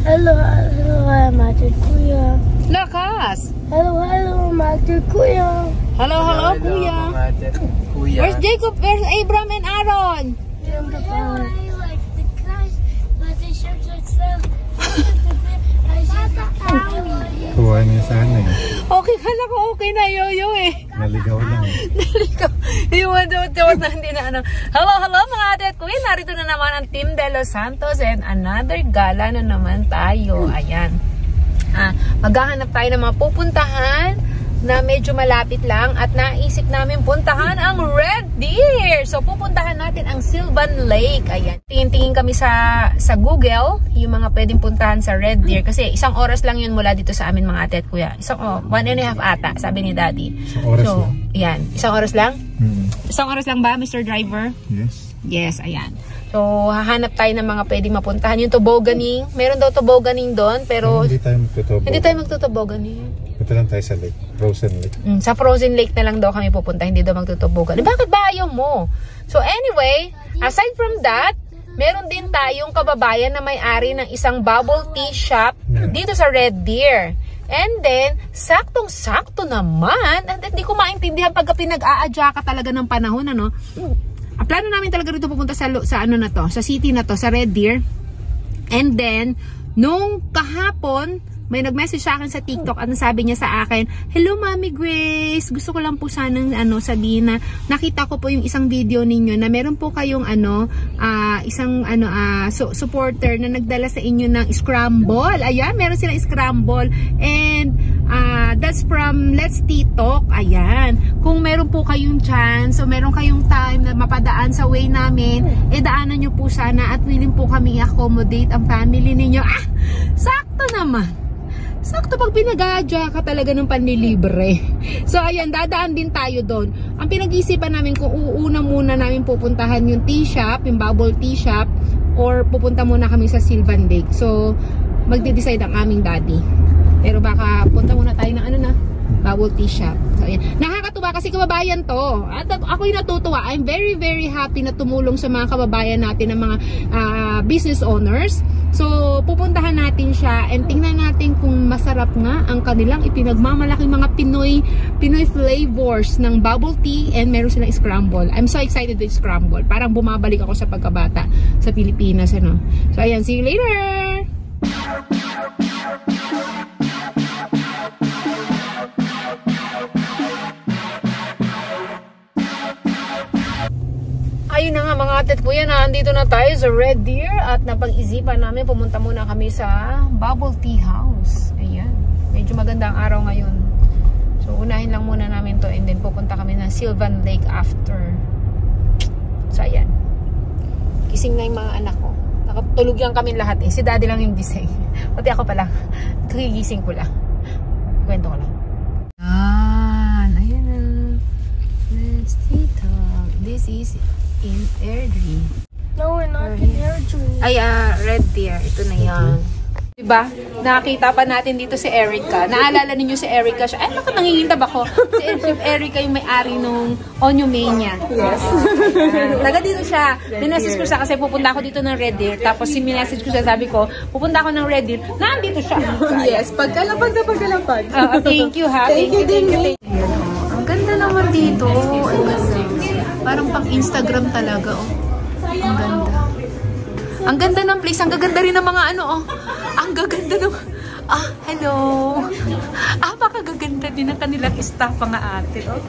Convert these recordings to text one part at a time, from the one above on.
Hello, Mate Kuya. Lakas! Hello, Mate Kuya. Hello, Kuya. Where's Jacob? Where's Abram and Aaron? I like the cars, but the shirts are so... Kuha niya sana eh. Okay, kala ko okay na, Yoyo eh. Naligaw lang. Naligaw. Iwan na hindi na ano. Hello mga ate at kuya. Narito na naman ang Team De Los Santos and another gala na naman tayo. Ayan. Maghahanap tayo ng mga pupuntahan na medyo malapit lang at naisip namin puntahan ang Red Deer. So pupuntahan natin ang Sylvan Lake. Ayan. Tingin-tingin kami sa Google yung mga pwedeng puntahan sa Red Deer kasi 1 oras lang yun mula dito sa amin mga ate at kuya. 1.5 ata sabi ni Daddy. 1 oras so, lang. Ayan. 1 oras lang? 1 oras lang ba, Mr. Driver? Yes. Yes, ayan. So hahanap tayo ng mga pwedeng mapuntahan. Yung tobogganing. Meron daw tobogganing doon pero hindi tayo magtutoboganing. Hindi tayo magtutoboganing. Punta lang tayo sa lake. Frozen Lake. Sa Frozen Lake na lang daw kami pupunta. Hindi daw magtutubogan. Bakit ba ayaw mo? So anyway, aside from that, meron din tayong kababayan na may-ari ng isang bubble tea shop dito sa Red Deer. And then, saktong-sakto naman. And hindi ko maintindihan pagka pinag-aadya ka talaga ng panahon, ano? Ang plano namin talaga rito pupunta sa ano na to, sa city na to, sa Red Deer. And then, nung kahapon, may nag-message sa akin sa TikTok at sabi niya sa akin, "Hello Mami Grace, gusto ko lang po sanang sabihin na nakita ko po yung isang video ninyo na meron po kayong supporter na nagdala sa inyo ng scramble." Ayan, meron silang scramble and that's from Let's Tea Talk. Ayan. Kung meron po kayong chance o meron kayong time na mapadaan sa way namin, daanan nyo po sana at willing po kami i-accommodate ang family ninyo. Sakto naman. Sakto pag pinag-aadya ka talaga ng panlilibre. So ayan, dadaan din tayo doon. Ang pinag-iisipan namin kung uuna muna namin pupuntahan yung tea shop, yung bubble tea shop, or pupunta muna kami sa Sylvan Lake. So magde-decide ang aming daddy. Pero baka punta muna tayo ng bubble tea shop. So ayan. Nakakatuwa kasi kababayan to. At ako'y natutuwa. I'm very very happy na tumulong sa mga kababayan natin ng mga business owners. So, pupuntahan natin siya and tingnan natin kung masarap nga ang kanilang ipinagmamalaking mga Pinoy flavors ng bubble tea and meron silang scramble. I'm so excited with scramble. Parang bumabalik ako sa pagkabata sa Pilipinas, ano. So, ayan. See you later! Ayun na nga mga ate at kuya, nandito na tayo sa Red Deer at napag-isipan namin pumunta muna kami sa Bubble Tea House. Ayan, medyo maganda ang araw ngayon. So unahin lang muna namin to and then pupunta kami ng Sylvan Lake after. So ayan, gising na yung mga anak ko. Nakatulog yan kami lahat eh. Si daddy lang yung gising. Pati ako pala, kagigising ko lang. Kwento ko lang. Ayan na. Let's talk. This is in Airdrie. No, we're not in Airdrie. Ay, Red Deer. Ito na yan. Diba? Nakakita pa natin dito si Erica. Naalala ninyo si Erica siya. Ay, bakit nangingintab ako? Si Erica yung may-ari nung Onyomania. Yes. Taga dito siya. Minessage ko siya kasi pupunta ako dito ng Red Deer. Tapos si minessage ko siya, sabi ko, pupunta ako ng Red Deer. Nandito siya. Yes, pagkalapag na pagkalapag. Thank you ha. Thank you. Ang ganda naman dito. Ang ganda. Parang pang Instagram talaga, oh. Ang ganda. Ang ganda ng place. Ang gaganda rin ng mga oh. Ang gaganda ng... hello. Makagaganda din ang kanilang staff, mga ate, oh.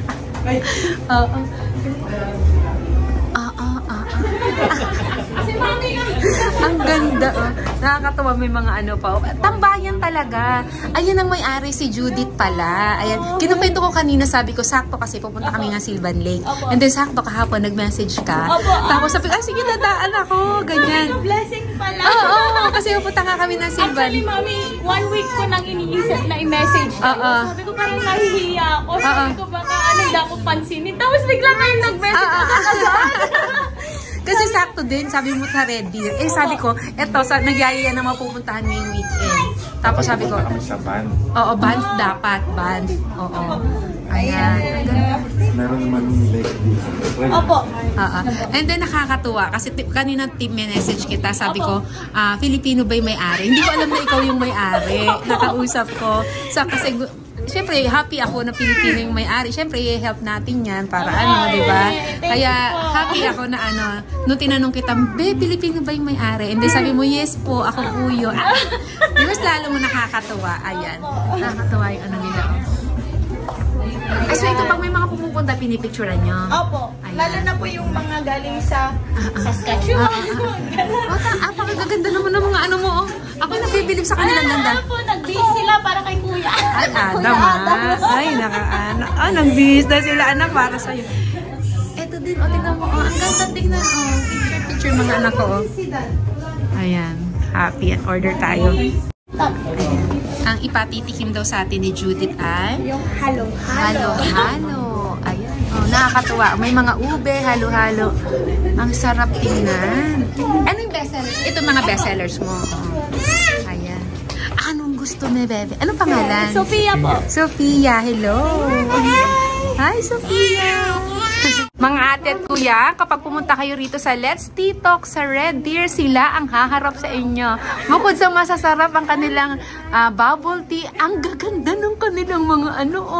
Ang ganda, oh. Nakakatawa, may mga pa, oh. Tambayan talaga. Ayan ang may-ari, si Judith pala. Ayan. Kinukwento ko kanina, sabi ko, sakto kasi pupunta kami ng Sylvan Lake. And then sakto kahapon, nag-message ka. Tapos sabi ko, sige, dadaan ako. Ganyan. Blessing pala. Oo, kasi pupunta nga kami ng Sylvan. Actually, mami, 1 week ko nang iniisip na i-message ko. Sabi ko, parang nahihiya ako. Sabi ko, baka hindi ako pansinin. Tapos bigla kayong nag-message agad. Kasi sakto din, sabi mo sa Red Deer. Eh, sabi ko, eto, nagyayaya na mapupuntahan ngayong weekend. Tapos sabi ko, kami sa van. oo, Banff dapat, Banff. Oo. Ayan. Meron naman lake dito. Opo. And then nakakatuwa kasi kanina team message kita, sabi ko, Filipino ba yung may-ari? Hindi ko alam na ikaw yung may-ari. Nakausap ko. So, kasi siyempre, happy ako na Pilipino yung may-ari. Siyempre, i-help natin yan para di ba? Kaya, happy ako na nung tinanong kita, Pilipino ba yung may-ari? And then sabi mo, yes po, ako po yun. Mas lalo mo nakakatuwa. Ayan. Nakakatuwa yung nila. So, ito pag may mga pumupunta, pinipicturean nyo? Opo. Lalo na po yung mga galing sa Saskatchewan. Napakaganda naman ng mga mo. Ako nabibilib sa kanilang ganda. Po, nag-base sila para kay Kuya. Ay, Adam Ay, nag-base na sila anak para sa'yo. Eto din, tingnan mo. Ang ganda, tingnan. Picture mga anak ko. Ayan. Happy. Order tayo. Ayan. Ang ipatitikim daw sa atin ni Judith ay Yung halo. halo. Ayan. Nakakatuwa. May mga ube, halo-halo. Ang sarap tingnan. Ano yung bestsellers? Ito mga bestsellers mo. Ayan. Anong gusto ni Bebe? Anong pangalan? Sophia po. Sophia, hello. Hi, Sophia. Mga ate at kuya, kapag pumunta kayo rito sa Let's Tea-Talk sa Red Deer, sila ang haharap sa inyo. Bukod sa masasarap ang kanilang bubble tea, ang gaganda ng kanilang mga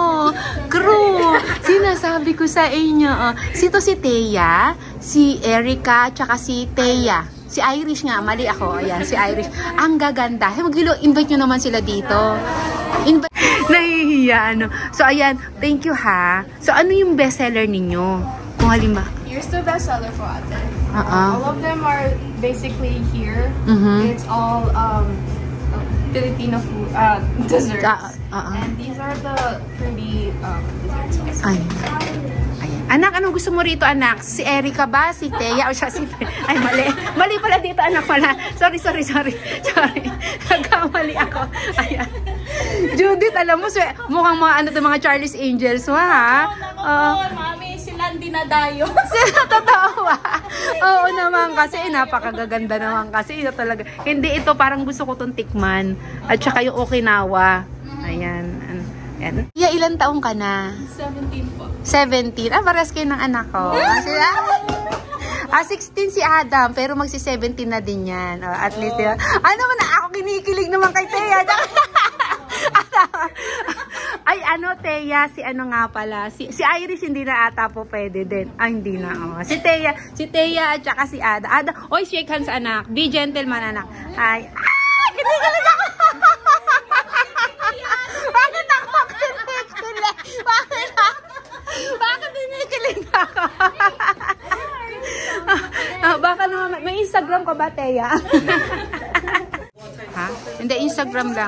crew. Sinasabi ko sa inyo, sito si Teya, si Erica, tsaka si Teya. Si Irish nga, mali ako. Ayan, si Irish. Ang gaganda. Invite nyo naman sila dito. Nahihiya, So, ayan. Thank you, ha. So, ano yung bestseller ninyo? Kung halimbawa. Here's the bestseller for ate. Uh-uh. All of them are basically here. It's all Filipino food desserts. And these are the fruity desserts. Ayan. Anak, anong gusto mo rito, anak? Si Erica ba? Si Teya? O siya si Ay, mali. Mali pala dito, anak pala. Sorry. Nagkamali ako. Ayan. Judith, alam mo, mukhang mga mga Charlie's Angels, ha? Mami, sila ang dinadayo. Totoo ba? Oo naman kasi, napakagaganda naman kasi. Ito talaga. Hindi ito, parang gusto ko itong tikman. At saka yung Okinawa. Ayan. Ayan. Ilan taong ka na? 17 po. 17? Pares kayo ng anak ko. 16 si Adam, pero magsi-17 na din yan. At least, ako kinikilig naman kay Teya. Ay, Teya, si nga pala. Si Iris hindi na ata po pwede din. Hindi na. Si Teya at saka si Ada. Oy, shake hands, anak. Be gentleman, anak. Ay, kinikilig ako. Bakit kinikilig ako? Baka naman, may Instagram ka ba, Teya? Ha? Hindi, Instagram lang.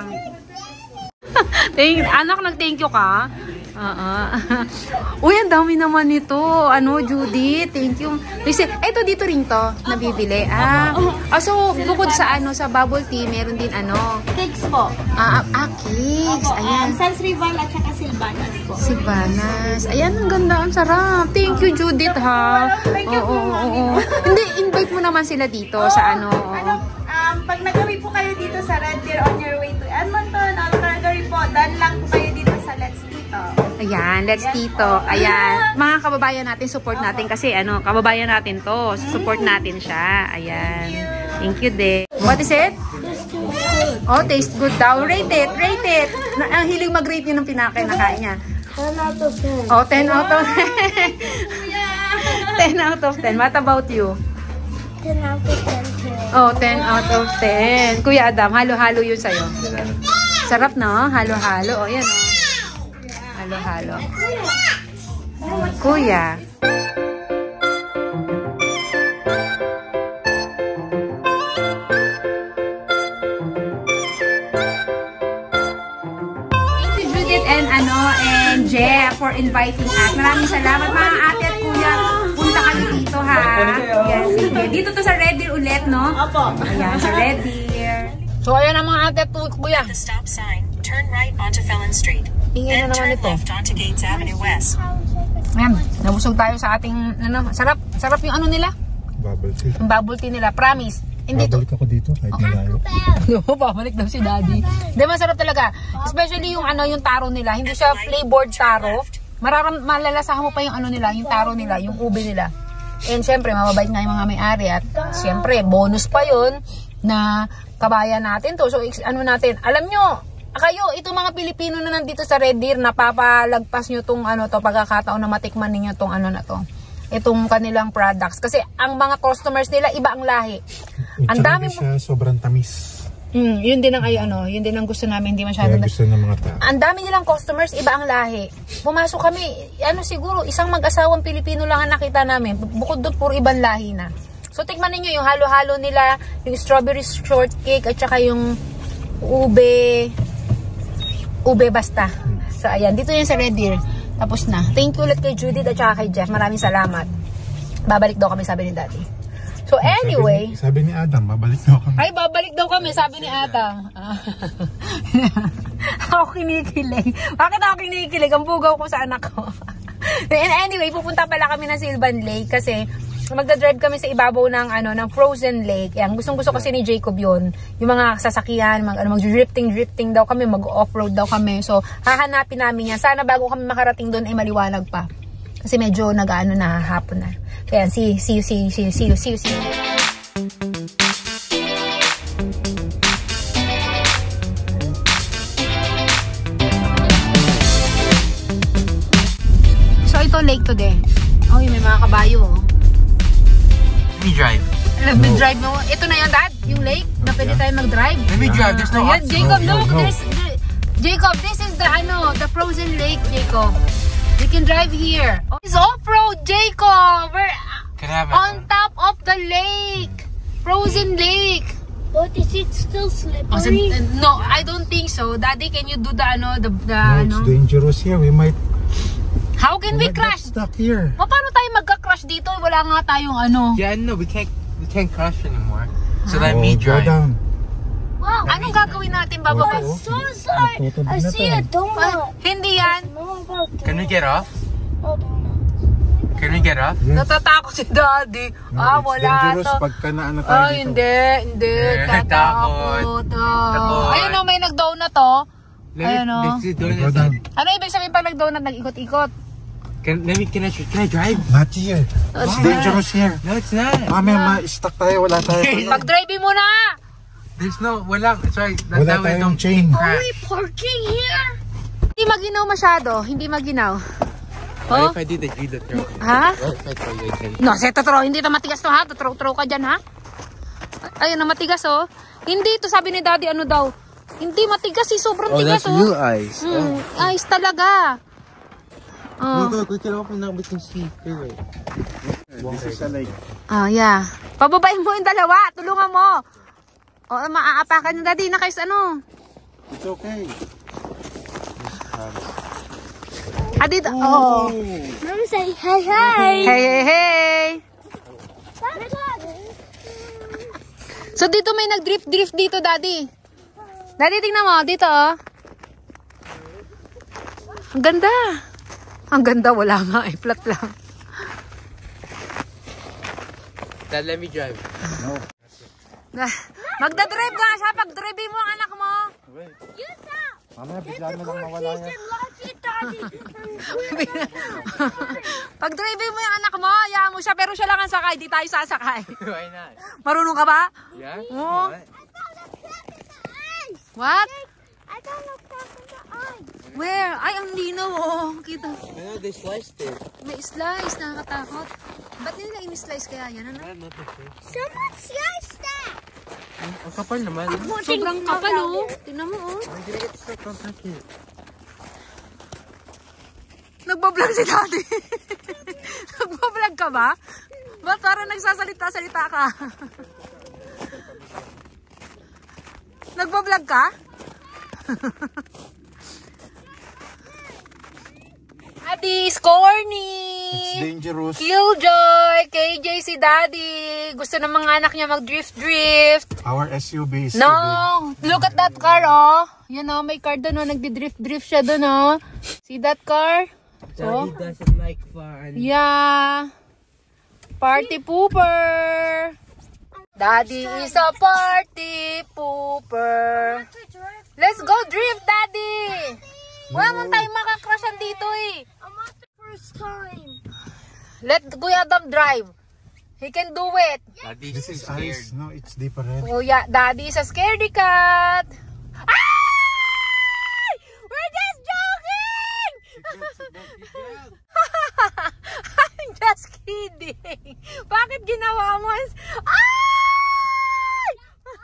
Anak, nag-thank you ka? Uy, ang dami naman nito. Judith, thank you. Ito dito rin to, nabibili. So, bukod sa sa bubble tea, meron din Cakes po. Cakes. Ayan. Sans Rival at saka Silvanas po. Silvanas. Ayan, ang ganda, ang sarap. Thank you, Judith, ha? Oo. Hindi, invite mo naman sila dito sa pag nagawi po kayo dito sa Red Deer on your way to Edmonton, on Calgary po, dan lang po kayo dito sa Let's Tea-Talk. Ayan, Let's Tea-Talk. Ayan. Mga kababayan natin, support natin kasi kababayan natin to. Support natin siya. Ayan. Thank you, de. What is it? Oh, taste good daw. Rate it. Ang hiling mag-rate niyo ng pinakain niya. 10 out of 10. Oh, 10 out of 10. 10 out of 10. What about you? 10 out of 10. Oh, 10 out of 10. Kuya Adam, halo-halo yun sa'yo. Sarap, no? Halo-halo. O, yan, o. Halo-halo. Kuya. Thank you, Judith and Jeff for inviting us. Maraming salamat, mga ate at kuya. Punta kami dito, ha? Yes, sige. Dito to sa Red Deer ulit, no? Opo. Ayan, sa Red Deer. So, ayan ang mga ate at kuya. The stop sign. Turn right onto Felon Street. Ingin na naman Turn ito. left onto Gates Avenue West. Ayan, nabusog tayo sa ating, sarap yung nila? bubble tea. Yung bubble tea nila, promise. Hindi to. Babalik ako dito kahit malayo. No, babalik daw si Daddy. Hindi, masarap talaga. Especially yung yung taro nila. Hindi siya flavored taro. Malalasahan mo pa yung nila, yung taro nila, yung ube nila. And syempre, mababait nga yung mga may-ari. At syempre, bonus pa yun na kabayan natin to. So, natin, alam nyo, kayo, itong mga Pilipino na nandito sa Red Deer, napapalagpas nyo tong pagkakataon na matikman ninyo tong na to. Itong kanilang products. Kasi ang mga customers nila, iba ang lahi. Ang dami siya sobrang tamis. Yun din ang yun din ang gusto namin, hindi masyado. Kaya gusto ng mga tao. Ang dami nilang customers, iba ang lahi. Pumasok kami, siguro isang mag-asawang Pilipino lang ang nakita namin. Bukod doon, puro ibang lahi na. So tikman niyo yung halo-halo nila, yung strawberry shortcake at saka yung ube basta. So ayan, dito yun sa Red Deer. Tapos na. Thank you ulit kay Judith at saka kay Jeff. Maraming salamat. Babalik daw kami, sabi ni Daddy. So anyway, sabi ni Adam, babalik daw kami. Ay, babalik daw kami, sabi ni Adam. Ako kinikilig. Bakit ako kinikilig? Ang bugaw ko sa anak ko. And anyway, pupunta pala kami ng Sylvan Lake kasi magdadrive kami sa ibabaw ng frozen lake. Ang gustong-gusto kasi ni Jacob yun. Yung mga sasakyan, mag-drifting daw kami, mag-off-road daw kami. So, hahanapin namin yan. Sana bago kami makarating doon ay maliwanag pa. Kasi medyo na hapon na. Kaya, see you. So, ito lake today. Oh, may mga kabayo. Let me drive. Let me drive mo. Ito na yun, Dad? Yung lake na pwede tayo mag-drive. Let me drive. There's no Ayan, Jacob, look. No. Jacob, this is the frozen lake, Jacob. We can drive here. Oh, it's off-road, Jacob. We're Can I have on top of the lake. Frozen lake. But is it still slippery? Oh, no, I don't think so. Daddy, can you do the No, it's dangerous here. We might How can we get crash? stuck here. Paano tayo magka-crash dito? Wala nga tayong Yeah, no, we can't crash anymore. So let Oh, me go drive. down. Wow, Anong gagawin natin, Baba? I'm so sorry. I see a donut. Hindi yan. No, about Can we get off? Oh, donut. Can we get off? Yes. Natatakot si Daddy. No, it's Wala dangerous to. pagka naano tayo dito. Hindi. Tatakot. Takot. Ayun o, may nag-donut to. Ayun o. Let's do Go down. Ano ibig sabihin pag nag-donut, nag-ikot-ikot? Can I drive? Not here. It's dangerous here. No, it's not. Mamaya ma-stuck tayo. Wala tayo. Pag-drive mo na! There's no, wala. Sorry, that's Wala how we tayong don't chain. Are we parking here? Hindi maginaw masyado. Hindi maginaw. What Oh? if I did the throw? Ha? What if I throw you again? No, sa throw. Hindi ito matigas to, ha? Throw ka dyan, ha? Ayun na, matigas, oh. Hindi ito, sabi ni Daddy, ano daw. Hindi matigas, sobrang tigas, oh. ice. Ice talaga. Oh. Look, we can open up, we can see. Wait. This is a lake. Oh, yeah. Pababain mo yung dalawa. Tulungan mo. O, maaapakan yung Daddy na kayo ano. It's okay. Dito. Oh. Mom say hey hey. Hey. So, dito may nag-drift dito, Daddy. Daddy, tingnan mo. Dito, oh. Ang ganda. Ang ganda. Wala nga eh. Flat lang. Dad, let me drive. No. Magdadrive nga siya. Pag-drive mo ang anak mo. Wait. Mamaya bigla na lang mawala yan. Pag-drive mo yung anak mo, hayaan mo siya. Pero siya lang ang sakay. Di tayo sasakay. Why not? Marunong ka ba? Yeah? Oo. What? What? I got a crack in the eye. Where? Ay, ang linaw. Oh, kita. I know they sliced it. May slice. Nakakatakot. Ba't nila in-slice kaya yan? Ano? Someone sliced that. Ang kapal naman. Sobrang kapal, oh. Tingnan mo, oh. I'm gonna get stuck on that kid. Nagbablog si Daddy. Nagbablog ka ba? Ba't parang nagsasalita-salita ka? Nagbablog ka? Daddy, Corny! It's dangerous. Killjoy! KJ si Daddy! Gusto ng mga anak niya mag-drift-drift. Our SUV is too big. No! Look at that car, oh! Yan, oh, may car doon, oh. Nagdi-drift-drift siya doon, oh. See that car? Daddy doesn't like fun. Yeah. Party pooper! Daddy is a party pooper. Let's go drift, Daddy! Wala mong tayo makakrashan dito eh. I'm at the first time. Let Kuya Adam drive. He can do it. Daddy, This is scared. ice. No, it's different. Oh yeah, Daddy is a scaredy cat. Ay! We're just joking! I'm just kidding. Bakit ginawa mo? Ay!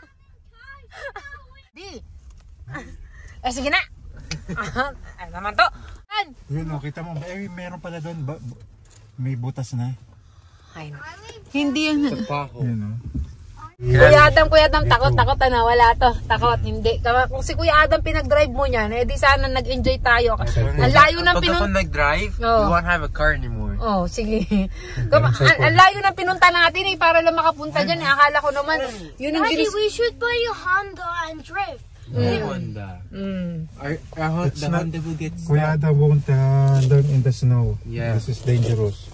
Di. Sige na. Ay naman to. Yun, no, kita mo. Meron pala doon. May butas na. Ay, hindi yan. Yun, no. Kuya Adam, takot na, wala to. Takot, hindi. Kung si Kuya Adam pinag-drive mo niyan, di sana nag-enjoy tayo. Ang layo ng Pag ako nag-drive, Oh. we won't have a car anymore. Oh, sige. Ang layo ng pinunta natin para lang makapunta dyan. Akala ko naman, yun ang Daddy, we should buy a Honda and drift. Honda. The Honda will get stuck. Kuya Adam won't learn in the snow. Yeah. This is dangerous.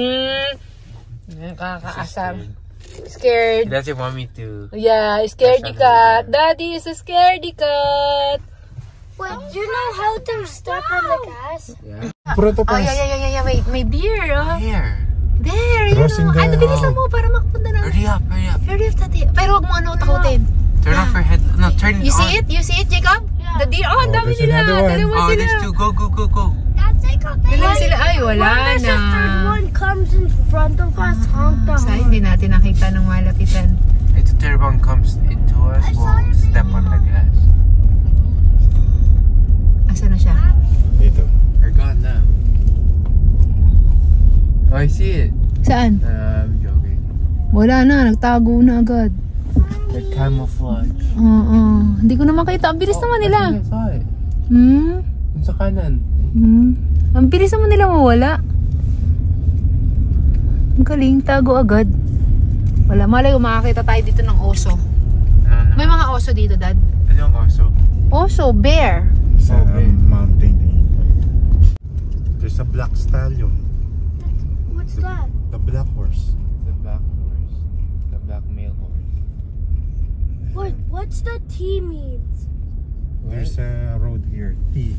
Nakakaasar. Scared. He doesn't want me to. Yeah, scaredy cat. Daddy is a scaredy cat. Wait, do you know how to step on the gas? Yeah. Proto Oh, yeah. Wait, may beer, oh. Here. There, you Crossing know. Ay, the- bilisan mo para makapunta na. Hurry up, hurry up. Hurry up, Daddy. Pero huwag mo takutin. Turn off your head. No, turn it You on. see it? You see it, Jacob? The deer. Oh, ang dami there's nila. another one. Dalawa Oh, sila. there's two. Go. That's like a Dalawa sila. Ay, wala When na. the third one comes in front of us, honk the Sa horn. hindi natin nakita ng malapitan. If the third one comes into us, we'll step on the gas. Asa na siya? Dito. We're gone now. Oh, I see it. Saan? I'm joking. Wala na. Nagtago na agad. The camouflage. Oo. Hindi ko na makita. Ang bilis naman nila. I saw it. Yung sa kanan. Ang bilis naman nila mawala. Ang galing. Tago agad. Wala. Malay kung makakita tayo dito ng oso. May mga oso dito, Dad. Ano yung oso? Oso. Bear. Sa mountain. There's a black stallion. What's that? The black horse. The black horse. The black male horse. What's the T means? There's a road here. T.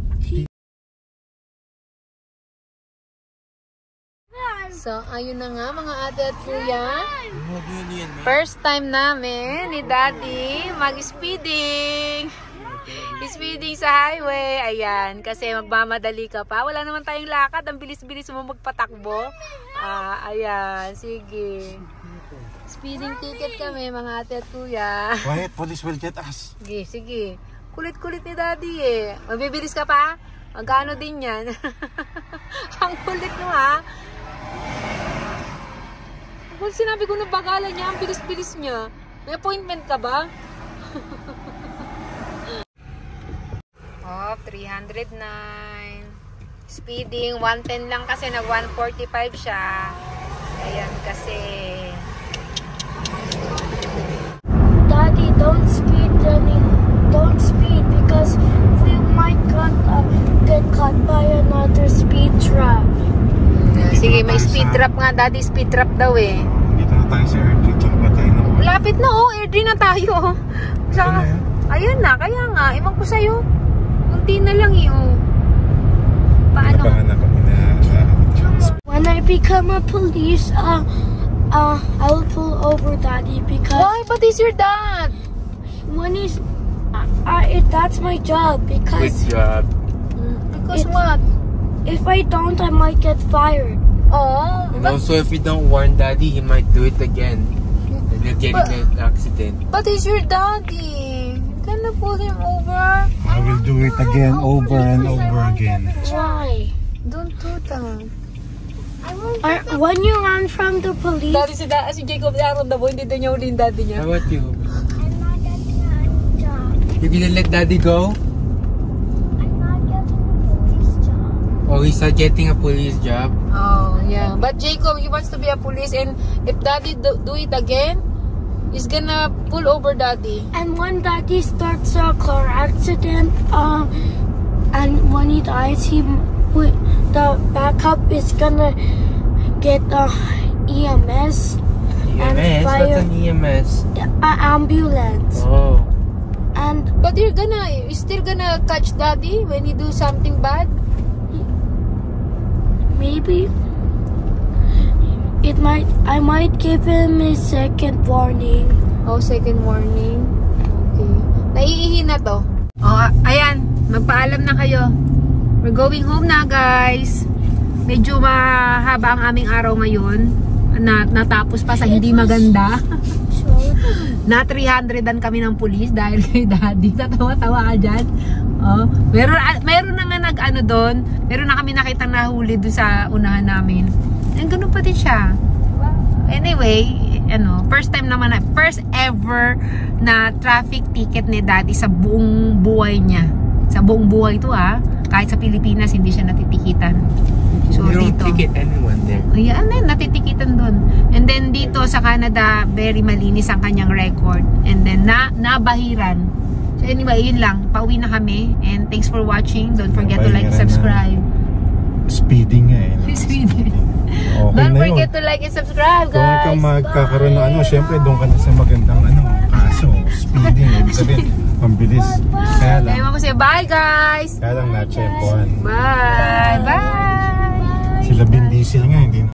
So, ayun na nga mga ate at kuya. First time namin ni Daddy mag-speeding. Speeding sa highway. Ayan, kasi magmamadali ka pa. Wala naman tayong lakad. Ang bilis-bilis mo magpatakbo. Ayan, sige. Speeding ticket kami mga ate at kuya. Quiet, police will get us. Sige. Kulit-kulit ni Daddy eh. Mabibilis ka pa? Magkano din yan? Ang kulit mo ha. Kung sinabi ko na bagalan niya, ang bilis-bilis niya. May appointment ka ba? Oh, 309. Speeding, 110 lang kasi nag 145 siya. Ayan kasi. Daddy, don't speed Don't speed because we might get caught by another speed trap. Sige, may speed trap nga. Daddy, speed trap daw eh. Dito na tayo sa Airdrie. Tsaka ba tayo na? Lapit na oh, Airdrie na tayo. Saka, na yan? ayun na, kaya nga, iwan ko sa'yo. Kunti na lang yun. Paano? Nabangan kami na. When I become a police, I will pull over Daddy because Why? But is your dad? when he's, that's my job Good because job. Because It's- what? if I don't, I might get fired. Oh, And also, if we don't warn Daddy, he might do it again. And he'll get in an accident. but is your daddy. Can you pull him over? I will do it again, over and over again. Why? Don't do that. When you run from the police, Daddy, si Jacob, aron na po, hindi daw niya uli yung daddy niya. How about you? I'm not getting a job. You gonna let Daddy go? I'm not getting a police job. Oh, he's not getting a police job. Oh, yeah. But Jacob, he wants to be a police, and if daddy do it again, he's gonna pull over daddy. And when Daddy starts a car accident, and when he dies, the backup is gonna get EMS. And EMS? fire. What's an EMS? Ambulance. Oh. And But you're still gonna catch Daddy when you do something bad? maybe I might give him a second warning. Oh, second warning. Okay. Naiihi na to. Oh, ayan. Magpaalam na kayo. We're going home na, guys. Medyo mahaba ang aming araw ngayon. Natapos pa sa hindi maganda. Na 300an kami ng pulis dahil kay Daddy. Tatawa-tawa ka dyan. Oh, meron na nga nag-ano doon. Meron na kami nakitang nahuli doon sa unahan namin. And ganun pa din siya. Anyway, first ever na traffic ticket ni Daddy sa buong buhay niya. Sa buong buhay to kahit sa Pilipinas hindi siya natitikitan. So You don't dito, ticket anyone there. ayan, natitikitan doon. And then dito sa Canada, very malinis ang kanyang record. And then nabahiran. So anyway, yun lang. Pauwi na kami. And thanks for watching. Don't forget to like and subscribe. Speeding nga eh. Speeding. Okay Don't na forget yun. to like and subscribe, Kung guys. ka magkakaroon ng syempre doon ka na sa magandang kaso. Speeding. Ibig sabihin, ang bilis. Kaya lang. Ewan ko sa'yo. Bye, guys. Kaya lang na-tsempohan. Bye. Bye. Sila Vin Diesel nga, hindi